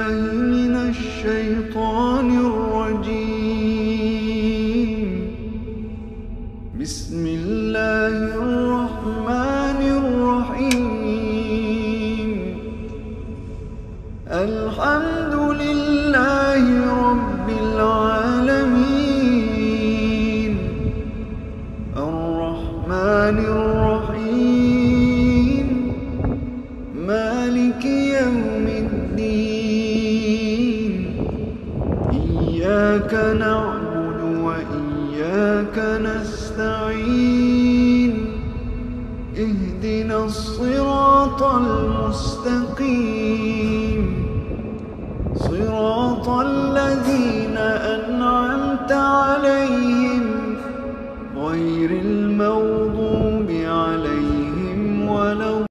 بالله من الشيطان الرجيم. بسم الله الرحمن الرحيم. الحمد لله رب العالمين، الرحمن الرحيم، مالك يوم الدين. إياك نعبد وإياك نستعين. اهدنا الصراط المستقيم، صراط